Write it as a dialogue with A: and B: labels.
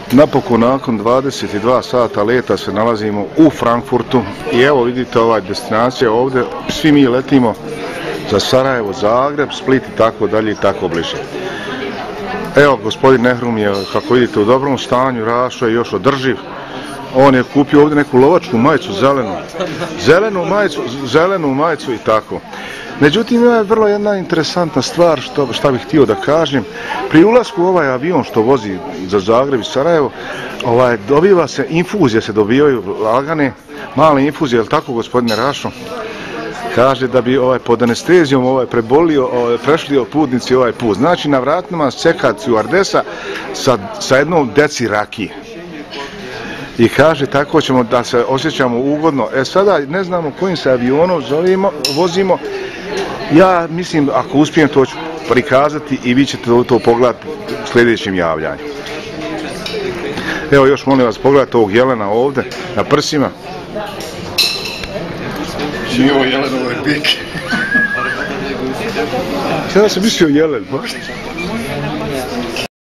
A: Napokon nakon 22 sata leta se nalazimo u Frankfurtu i evo vidite ovaj destinacija ovdje, svi mi letimo za Sarajevo, Zagreb, Split i tako dalje i tako bliže. Evo, gospodin Nehrum je, kako vidite, u dobrom stanju, Rašo je još održiv. On je kupio ovdje neku lovačku majicu, zelenu majicu i tako. Međutim, ima je vrlo jedna interesantna stvar, šta bih htio da kažem. Pri ulasku u ovaj avion što vozi za Zagreb i Sarajevo, dobiva se, infuzije se dobivaju lagane, male infuzije, je li tako, gospodine Rašo? Kaže da bi pod anestezijom prešli putnici ovaj put. Znači, na vratima čeka stjuardesa sa jednom deci rakije. I kaže, tako ćemo da se osjećamo ugodno. Sada ne znamo kojim se avionom vozimo. Ja mislim, ako uspijem, to ću prikazati i vi ćete to pogledati u sljedećem javljanju. Evo još molim vas, pogledajte ovog jelena ovdje na prsima.
B: Živo jelenove pike.
A: Sada sam mislio jelen, baš.